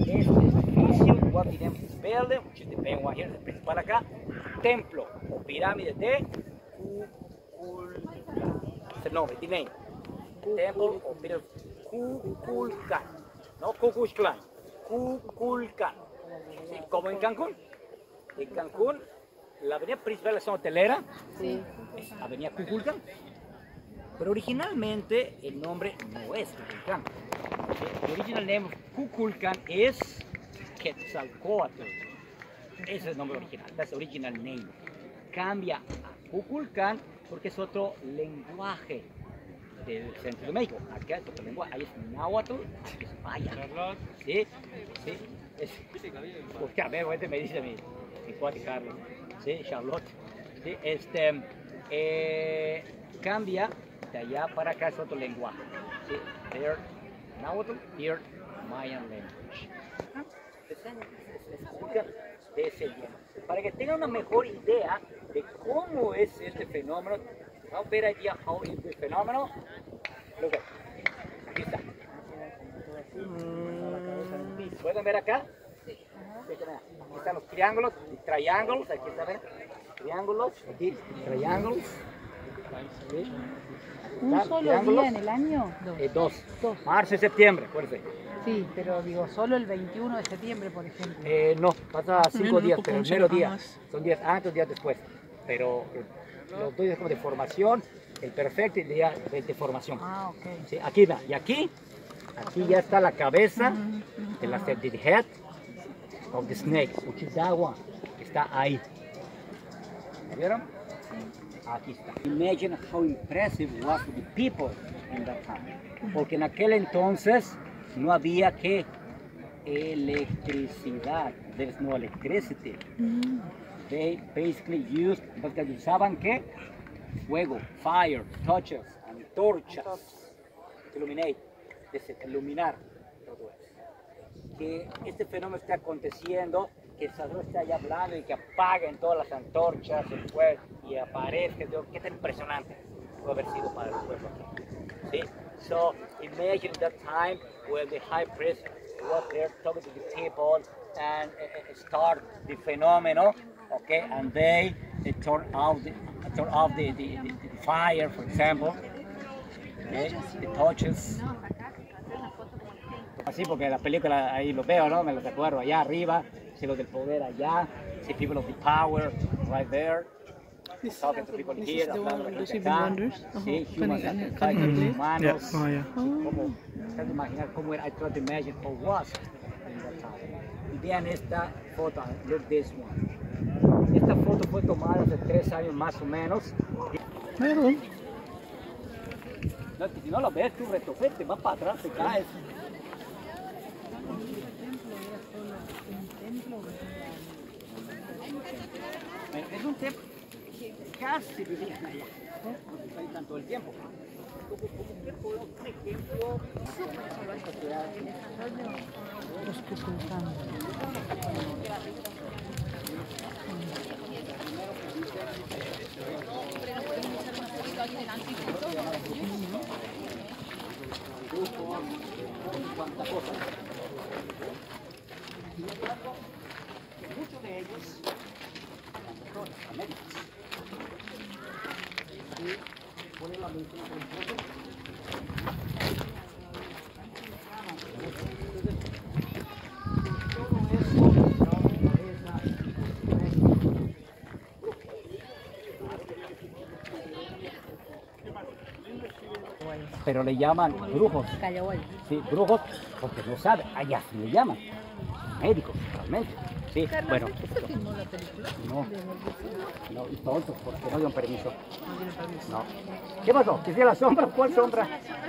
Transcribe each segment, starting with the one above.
Este edificio, igual tenemos building, which is the main one here, el principal acá, templo o pirámide de es el nombre, the name. Temple o pirámide Kukulkan, no Kukulkan, Kukulkan. Sí, como en Cancún. En Cancún, la avenida principal de la zona hotelera es Avenida Kukulkan. Pero originalmente el nombre no es Kukulkan. The original name of Kukulkan es Quetzalcóatl. Ese es el nombre original. That's the original name. Cambia a Kukulkan porque es otro lenguaje del centro de México. Acá es otro lenguaje. Ahí es náhuatl, aquí es maya. Sí, sí. Porque a ver, me dice mi cuate Carlos. Sí, Charlotte. Sí, cambia de allá para acá es otro lenguaje. Sí, there, náhuatl, here, Mayan language. De ese idioma. Para que tengan una mejor idea de cómo es este fenómeno, how better idea how is this phenomenon. Look at, aquí está. ¿Pueden ver acá? Sí. Aquí están los triángulos, aquí está, ¿ven? Triángulos, aquí, triángulos. ¿Sí? ¿Un solo día en el año? Dos. Marzo y septiembre, acuérdense. Sí, pero digo, solo el 21 de septiembre, por ejemplo. No, pasa 5 días, pero el mero día. Son días antes, días después. Pero los 2 días como de formación, el perfecto y el día de formación. Ah, ok. Sí, aquí va, y aquí ya está la cabeza de la the head of the snake, which is that one, que está ahí. ¿Vieron? Aquí está. Imagine how impressive was the people in that time. Porque en aquel entonces no había que electricidad. There's no electricity. They basically used, porque usaban ¿qué? Fuego, fire, torches, antorchas, illuminate, iluminar todo eso. Que este fenómeno esté aconteciendo, que el Salvador esté allá hablando y que apaguen todas las antorchas, el fuego y aparezca, qué tan impresionante puede haber sido para el pueblo aquí. ¿Sí? So imagine that time when the high priest was there talking to the people and start the phenomenon, okay, and they turn off the fire, for example, okay, the torches. Así porque la película ahí lo veo, ¿no? Me los recuerdo allá arriba, see los del poder allá, see people of the power right there. Talking to people here, hablando de la gente acá, sí, humanos, humanos, cómo, trato de imaginar cómo era, I try to imagine how was in that time. Y vean esta foto, look this one. Esta foto fue tomada hace 3 años más o menos. No, si no lo ves, tú retofete, vas para atrás, te caes. Es un templo que casi vivían allá, no están todo el tiempo. Un ejemplo, Los Kukulkan. Muchos de ellos Américas. Y ponen la mención por ejemplo. Pero le llaman brujos. Sí, brujos porque no saben, allá se le llaman médicos realmente. Sí, Carlos, bueno. ¿aquí se filmó la película? No, y tontos, porque no dieron permiso. No. ¿Qué pasó? ¿Que si la sombra? ¿Cuál sombra?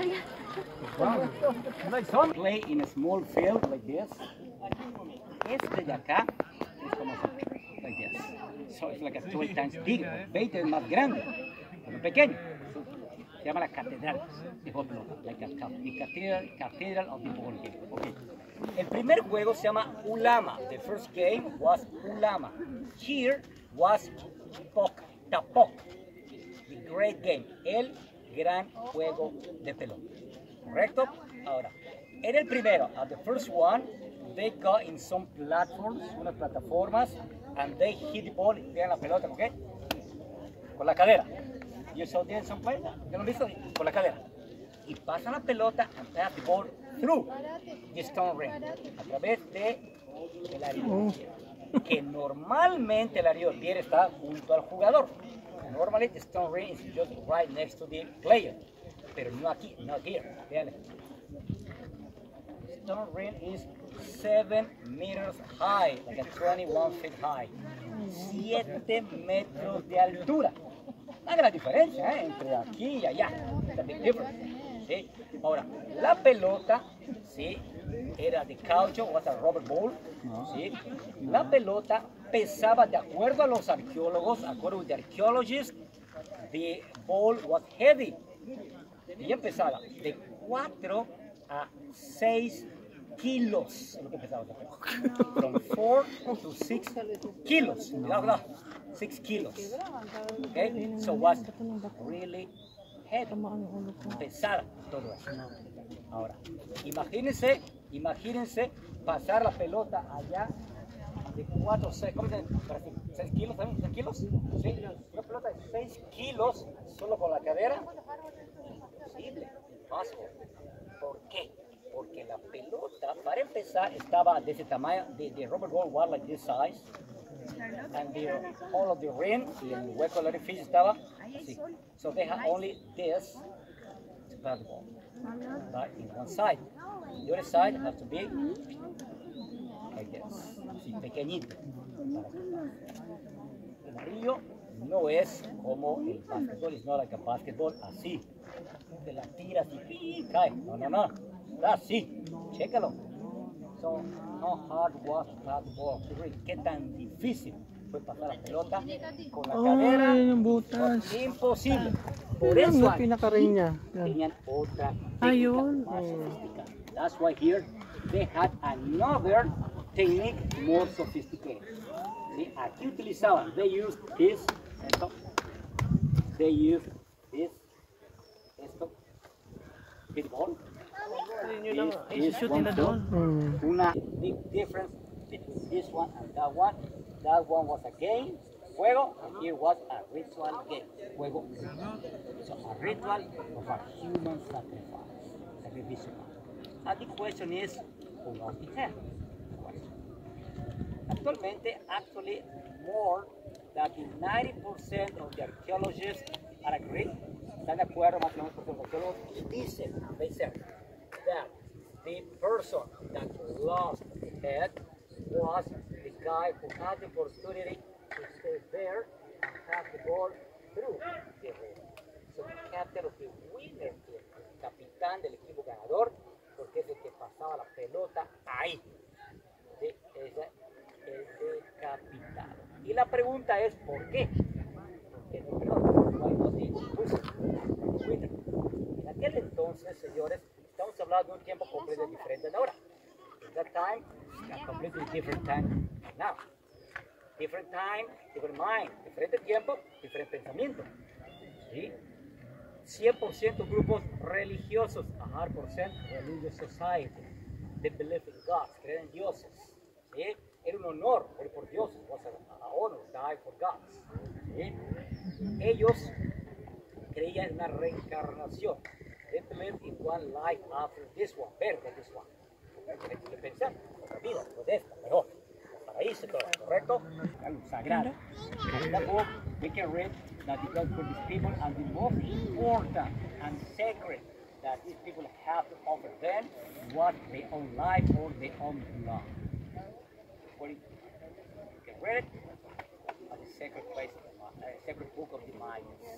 No hay sombra. Play in a small field like this. Este de acá es como like this. So it's like a 12 times bigger. 20 es más grande, pero pequeño. Se llama la catedral de Hoplo, like the cathedral of the ball game. Okay. El primer juego se llama Ulama. The first game was Ulama. Here was Tapok. The great game. El gran juego de pelota. ¿Correcto? Ahora, en el primero, the first one they go in some platforms, unas plataformas, and they hit the ball y pegan la pelota, ¿ok? Con la cadera. You saw this some play? ¿Ya lo han visto? Con la cadera. Y pasan la pelota and pass the ball through the stone ring, a través del área de tierra. Que normalmente el área de tierra está junto al jugador. Normally the stone ring is just right next to the player. Pero no aquí, not here. Vean. Stone ring is 7 meters high, like a 21 feet high. 7 metros de altura. Una gran diferencia entre aquí y allá. It's a big difference. ¿Sí? Ahora, la pelota, ¿sí? Era de caucho, was a rubber ball. ¿Sí? La pelota pesaba, de acuerdo a los arqueólogos, according to the archaeologists, the ball was heavy. Y pesaba de 4 a 6 kilos. Es lo que pesaba esa pelota. From 4 to 6 kilos. 6 kilos. Okay? So was really heavy. Pesada todo eso. Ahora, imagínense pasar la pelota allá de 4 o 6, ¿cómo se dice? 6 kilos también, 6 kilos. ¿Sí? Una pelota de 6 kilos solo con la cadera. Imposible. Impossible. ¿Por qué? Porque la pelota, para empezar, estaba de ese tamaño, the rubber ball was like this size. And all of the ring, y el hueco del orificio estaba así. So they had only this to pass the ball. But in one side. The other side has to be like this. Así, pequeñito. El anillo no es como el básquetbol, it's not like a basketball, así. Te la tiras y cae. No. Así. Chécalo. So, how hard was to pass the ball? ¿Qué tan difícil fue pasar la pelota con la cadera? Imposible. Por eso tenían otra técnica más sofisticada. That's why here they had another technique more sophisticated. ¿Sí? Aquí utilizaban, they used this, esto. They used this, esto, hit ball. This one, una big difference between this one and that one. That one was a game, juego, and here was a ritual game, juego. So a ritual of a human sacrifice. And the question is, who was the head? Actualmente, more than 90% of the archaeologists are agreed, están de acuerdo más o menos con los arqueólogos, y dicen, they said, that the person that lost the head was the guy who had the opportunity to stay there and have the ball through the ring. So the captain of the winner team, el capitán del equipo ganador, porque es el que pasaba la pelota ahí. Sí, ese es el capitán. Y la pregunta es, ¿por qué? Porque no, perdón, why was the winner? En aquel entonces, señores, estamos hablando de un tiempo completamente diferente de ahora. At that time, a completely different time now. Different time, different mind. Diferente tiempo, diferente pensamiento. ¿Sí? 100% grupos religiosos, 100% religious society. They believe in God, creen en dioses. ¿Sí? Era un honor morir por dioses. Was an honor, die for gods. ¿Sí? Ellos creían en una reencarnación. They believe in one life after this one, better than this one. Tienes que pensar, otra vida, después de esta, mejor. Paraíso, todo, ¿correcto? Algo sagrado. In that book, we can read that it was for these people, and the most important and sacred that these people have to offer them was their own life or their own blood. You can read it at the sacred place, sacred book of the Mayans.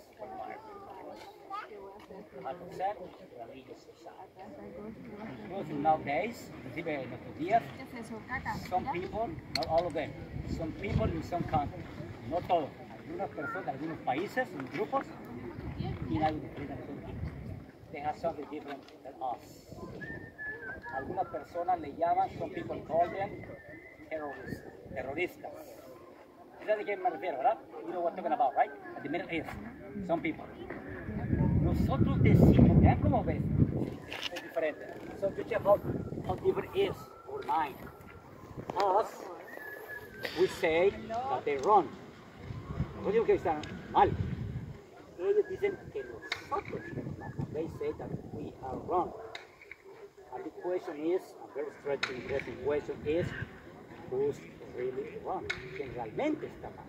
100% religious society. Including nowadays, inclusive en nuestros días, some people, not all of them, some people in some countries, no todos, algunas personas, algunos países, en grupos, tienen algo diferente a nosotros. They have something different than us. Algunas personas le llaman, some people call them terroristas. ¿Sabes de quién me refiero, verdad? You know what I'm talking about, right? At the Middle East, some people. Nosotros decimos, vean cómo ves, es diferente. So you check how different is our mind. us, we say that they run. No digo que están mal. Ellos dicen que nosotros estamos mal. They say that we are wrong. And the question is, a very interesting question is, who's really wrong? ¿Quién realmente está mal?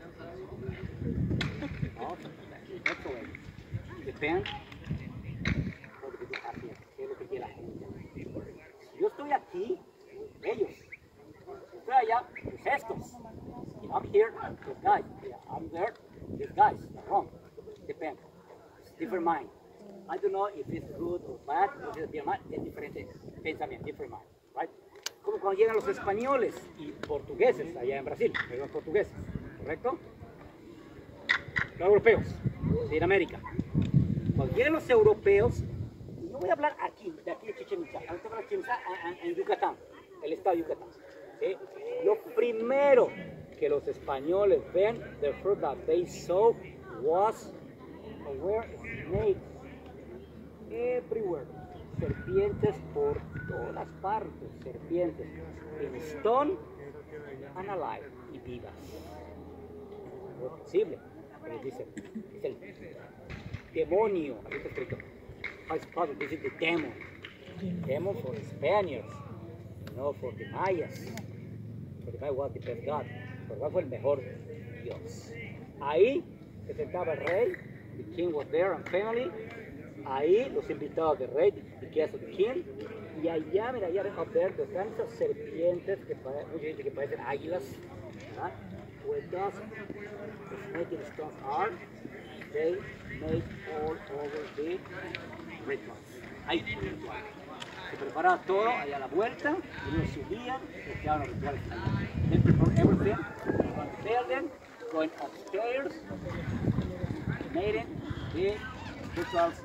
No, not so easy. Depende de lo que tú haces, qué es lo que quiere la gente. Si yo estoy aquí, ellos. Si estoy allá, pues estos. If I'm here, those guys. Yeah, I'm there, these guys. Wrong. Depende. It's different mind. I don't know if it's good or bad, es diferente pensamiento, different mind, right? Como cuando llegan los españoles y portugueses allá en Brasil, perdón, portugueses, ¿correcto? Los europeos, de América. Cuando llegan los europeos, no voy a hablar aquí, de aquí de Chichén Itzá, ahorita voy a Chichén Itzá en Yucatán, el estado de Yucatán. ¿Sí? Lo primero que los españoles ven, the first that they saw was were snakes. Everywhere. Serpientes por todas partes. Serpientes in stone and alive. Y vivas. No es posible. Pero dicen, es el demonio. Aquí está escrito. How is possible? This is the demon. Demon for the Spaniards. No for the Mayas. For the Mayas was the best God. Por fue el mejor Dios. Ahí se sentaba el rey. The king was there and family. Ahí los invitados del rey, the guests of the king, y allá, mira, allá up there, están esas serpientes que mucha gente que parecen águilas, ¿verdad? Where those snake and stones are, they make all over the rituals. Ahí, se preparaba todo allá a la vuelta, y ellos subían, y quedaban los rituales. They prepare everything, from the building, going upstairs, making the rituals.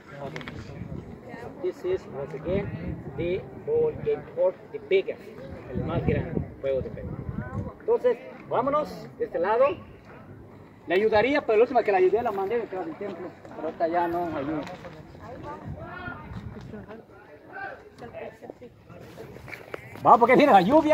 This is once again the ball game court, the biggest, el más grande juego de pelota. Entonces, vámonos de este lado. Le ayudaría, pero la última que la ayudé la mandé detrás del templo, pero ahorita ya no ayuda. Vamos porque viene la lluvia.